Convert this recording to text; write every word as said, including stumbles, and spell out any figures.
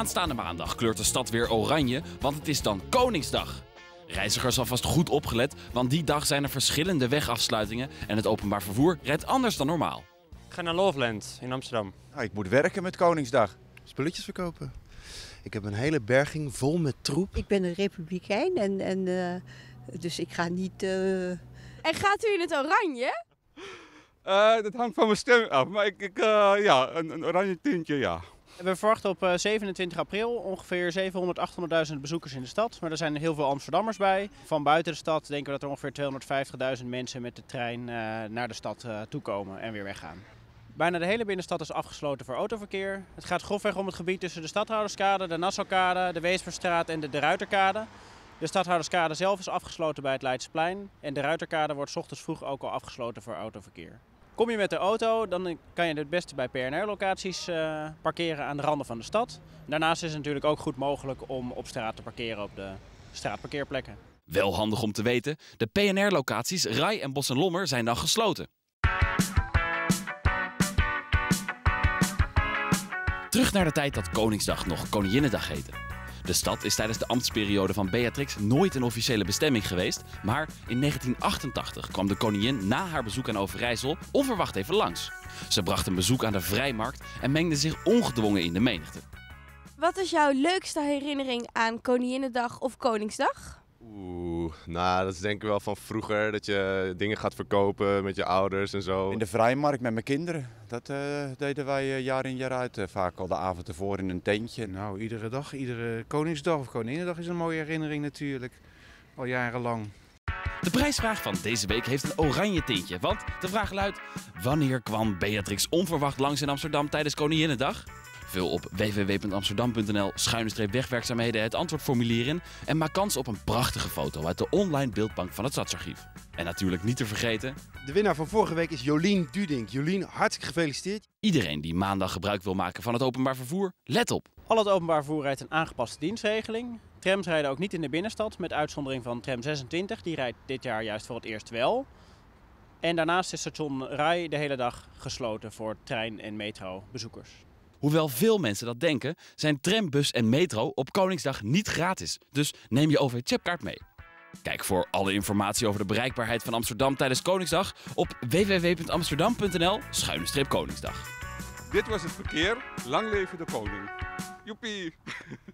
Aanstaande maandag kleurt de stad weer oranje, want het is dan Koningsdag. Reizigers alvast goed opgelet, want die dag zijn er verschillende wegafsluitingen en het openbaar vervoer rijdt anders dan normaal. Ik ga naar Loveland in Amsterdam. Nou, ik moet werken met Koningsdag. Spulletjes verkopen. Ik heb een hele berging vol met troep. Ik ben een republikein en, en uh, dus ik ga niet... Uh... En gaat u in het oranje? Uh, dat hangt van mijn stem af, maar ik, ik, uh, ja, een, een oranje tintje, ja. We verwachten op zevenentwintig april ongeveer zevenhonderd, achthonderdduizend bezoekers in de stad. Maar er zijn heel veel Amsterdammers bij. Van buiten de stad denken we dat er ongeveer tweehonderdvijftigduizend mensen met de trein uh, naar de stad uh, toekomen en weer weggaan. Bijna de hele binnenstad is afgesloten voor autoverkeer. Het gaat grofweg om het gebied tussen de Stadhouderskade, de Nassaukade, de Weesperstraat en de De Ruiterkade. De Stadhouderskade zelf is afgesloten bij het Leidseplein. En de Ruiterkade wordt 's ochtends vroeg ook al afgesloten voor autoverkeer. Kom je met de auto, dan kan je het beste bij P N R-locaties uh, parkeren aan de randen van de stad. Daarnaast is het natuurlijk ook goed mogelijk om op straat te parkeren op de straatparkeerplekken. Wel handig om te weten, de P N R-locaties Rai en Bos en Lommer zijn dan gesloten. Terug naar de tijd dat Koningsdag nog Koninginnedag heette. De stad is tijdens de ambtsperiode van Beatrix nooit een officiële bestemming geweest, maar in negentien achtentachtig kwam de koningin na haar bezoek aan Overijssel onverwacht even langs. Ze bracht een bezoek aan de Vrijmarkt en mengde zich ongedwongen in de menigte. Wat is jouw leukste herinnering aan Koninginnedag of Koningsdag? Oeh, nou dat is denk ik wel van vroeger, dat je dingen gaat verkopen met je ouders en zo. In de Vrijmarkt met mijn kinderen. Dat uh, deden wij uh, jaar in jaar uit. Uh, vaak al de avond ervoor in een tentje. Nou, iedere dag, iedere Koningsdag of Koninginnedag is een mooie herinnering natuurlijk. Al jarenlang. De prijsvraag van deze week heeft een oranje tintje, want de vraag luidt: wanneer kwam Beatrix onverwacht langs in Amsterdam tijdens Koninginnedag? Vul op w w w punt amsterdam punt n l schuine streep wegwerkzaamheden het antwoordformulier in en maak kans op een prachtige foto uit de online beeldbank van het Stadsarchief. En natuurlijk niet te vergeten... De winnaar van vorige week is Jolien Dudink. Jolien, hartstikke gefeliciteerd. Iedereen die maandag gebruik wil maken van het openbaar vervoer, let op. Al het openbaar vervoer rijdt een aangepaste dienstregeling. Trams rijden ook niet in de binnenstad, met uitzondering van tram zesentwintig. Die rijdt dit jaar juist voor het eerst wel. En daarnaast is station Rai de hele dag gesloten voor trein- en metrobezoekers. Hoewel veel mensen dat denken, zijn tram, bus en metro op Koningsdag niet gratis. Dus neem je O V-chipkaart mee. Kijk voor alle informatie over de bereikbaarheid van Amsterdam tijdens Koningsdag op w w w punt amsterdam punt n l schuine streep Koningsdag. Dit was het verkeer. Lang leven de koning. Joepie!